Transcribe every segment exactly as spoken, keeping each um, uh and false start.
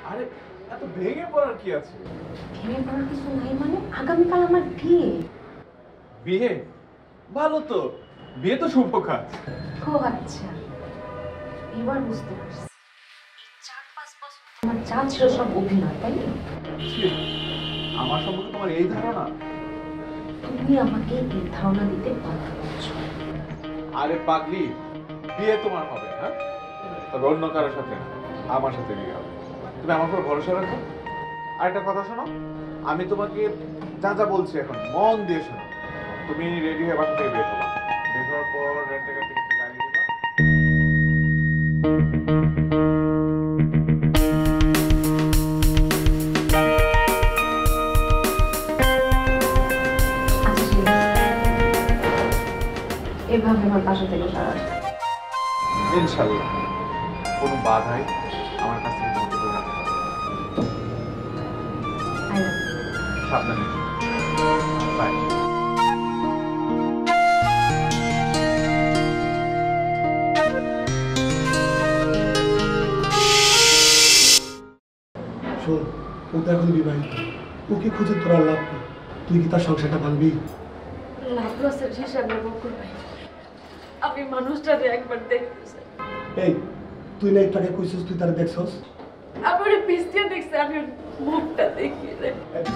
আরে এত ভেঙে পড়ার কি আছে? ভেঙে পড়ার কিছু নাই মানে আগামীকাল আমার বিয়ে। বিয়ে? ভালো তো, বিয়ে তো শুভ কাজ। ও আচ্ছা, এবার বুঝতে পারছি। চার পাঁচ বছর আমার যা ছিল সব অভিনয়, তাই না? আমার সম্পর্কে তোমার এই ধারণা? তুমি আমাকে এই ধারণা দিতে বাধ্য করছো। আরে পাগলি, বিয়ে তোমার হবে, হ্যাঁ? তবে অন্য কারোর সাথে না, আমার সাথে বিয়ে হবে। তুমি আমার উপর ভরসা রাখো। আর একটা কথা শোনো, আমি তোমাকে যা যা বলছি এখন মন দিয়ে শোনো। তুমি রেডি হয়ে বাসা থেকে বের হবা, বের হওয়ার পর রেন্টে গাড়ি থেকে গাড়ি দিবা। এভাবে আমার বাসা থেকে সারা ইনশাআল্লাহ কোনো বাধাই আমার কাছ থেকে তোমাকে দূরে রাখতে পারবে না। সাবধানে বাই। শোন, ও তো এখন বিবাহিত, ওকে খুঁজে তোরা লাভ নেই। তুই কি তার সংসারটা ভাঙবি? লাভ লসের হিসাব নেব করবে। আমি মানুষটাকে একবার দেখতেছি। এই তুই না একটাকে কইছিস তুই তারা দেখছস? আমার পিছিয়ে দেখছে, আমি মুখটা দেখি রে।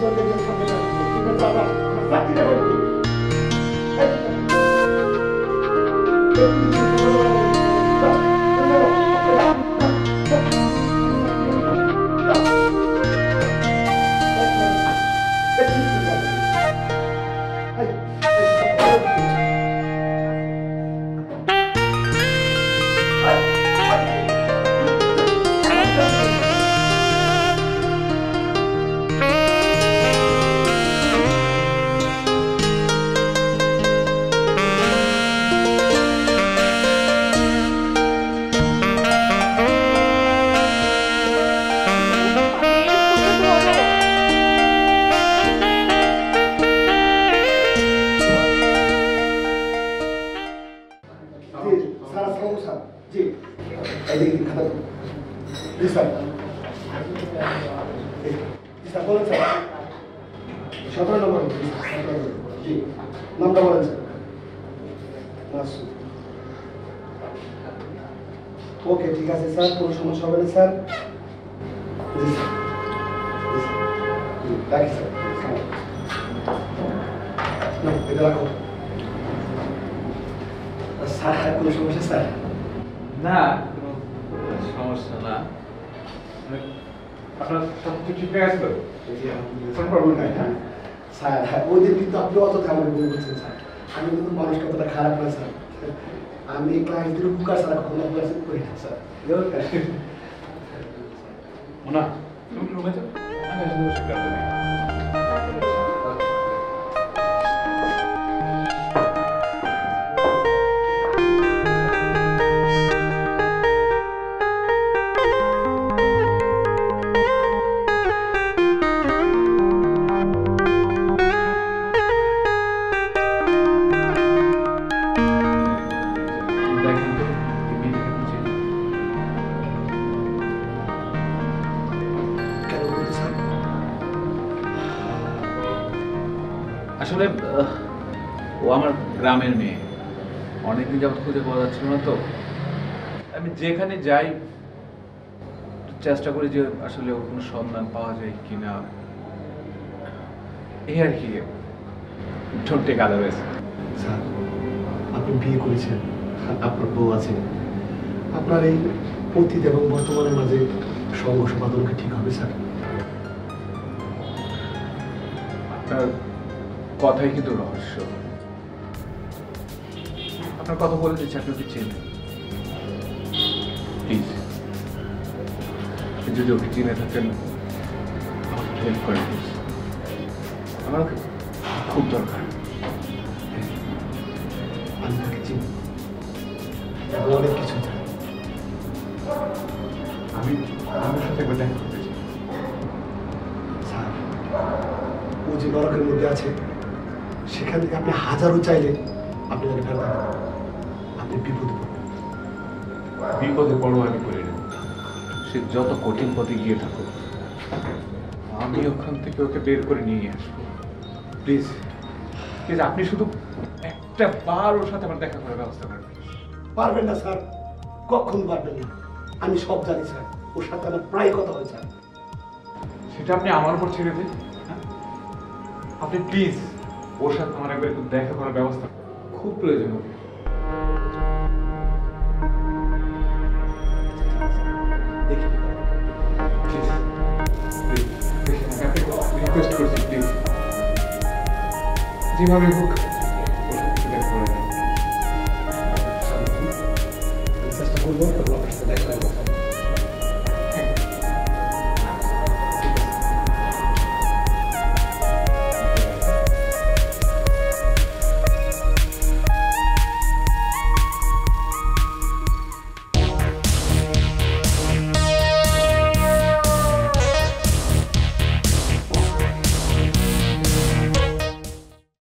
সতেরো নম্বর জি, নামটা বলেন স্যার। ওকে ঠিক আছে স্যার, কোনো সমস্যা হবে না স্যার। জি স্যার, রাখি স্যার। না এটা রাখো স্যার। কোনো সমস্যা স্যার? না, কোনো সমস্যা না। আপনার সব কিছু ঠিকঠাক আছে তো? কোনো প্রবলেম নাই। হ্যাঁ স্যার, হ্যাঁ ওই দিন কিন্তু আপনি অত আমাকে বলে বলছেন স্যার। আমি কিন্তু মানুষ কতটা খারাপ না স্যার। আমি ক্লায়েন্টদের বুকার ছাড়া কখনো অপারেশন করি না স্যার। মোনা, তুমি রুমে যাও, আমি আসলে বসে কাটতে দিই। আসলে ও আমার গ্রামের মেয়ে, অনেকদিন যাবত খুঁজে পাওয়া যাচ্ছিল না, তো আমি যেখানে যাই চেষ্টা করি যে আসলে ওর কোনো সন্ধান পাওয়া যায় কিনা, এই আর কি। Don't take otherwise. স্যার আপনি বিয়ে করেছেন, আপনার বউ আছে, আপনার এই অতীত এবং বর্তমানের মাঝে সংঘর্ষ বাঁধানো কি ঠিক হবে স্যার? আপনার কথাই কিন্তু রহস্য। আপনার কথা বলে দিচ্ছি, আপনি ওকে চেনেন। প্লিজ যদি ওকে চিনে থাকেন আমাকে হেল্প করেন প্লিজ। আমার ওকে খুব দরকার। আমি তাকে চিনি, অনেক কিছু জানি। আমি আমার সাথে একবার দেখা করতে চাই। স্যার ও যে নরকের মধ্যে আছে, সেখান থেকে আপনি হাজারো চাইলে আপনি তাকে ফেরত দেবেন। আপনি বিপদে পড়বেন। বিপদে পড়ো আমি করি না, সে যত কঠিন পথে গিয়ে থাকুক, আমি ওখান থেকে ওকে বের করে নিয়ে আসবো। প্লিজ প্লিজ, আপনি শুধু একটা বার ওর সাথে আমার দেখা করার ব্যবস্থা করবেন। পারবেন না স্যার, কখন পারবেন না। আমি সব জানি স্যার, ওর সাথে আমার প্রায় কথা হয় স্যার। সেটা আপনি আমার উপর ছেড়ে দিন। হ্যাঁ? আপনি প্লিজ ওর সাথে আমার একবার একটু দেখা করার ব্যবস্থা করুন। খুব প্রয়োজন হবে। দেখি প্লিজ প্লিজ, রিকোয়েস্ট করছি প্লিজ, যেভাবে হোক